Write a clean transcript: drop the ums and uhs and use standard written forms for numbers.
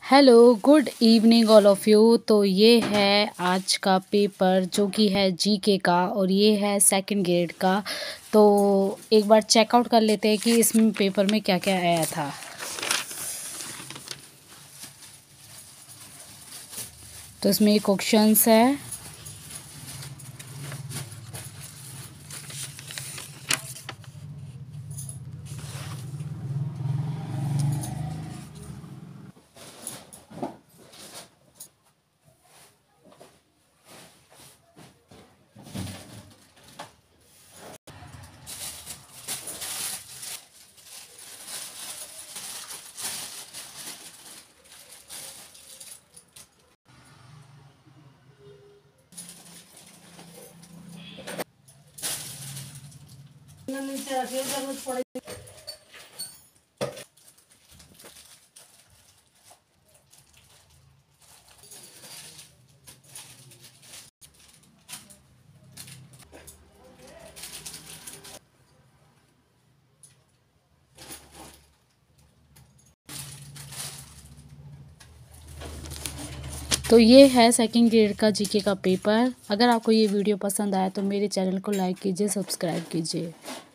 Hello, good evening all of you. तो ये है आज का पेपर जो कि है जीके का और ये है सेकंड ग्रेड का। तो एक बार चेकआउट कर लेते हैं कि इसमें पेपर में क्या क्या आया था। तो इसमें ये क्वेश्चंस है। तो ये है सेकंड ग्रेड का जीके का पेपर। अगर आपको ये वीडियो पसंद आया तो मेरे चैनल को लाइक कीजिए, सब्सक्राइब कीजिए।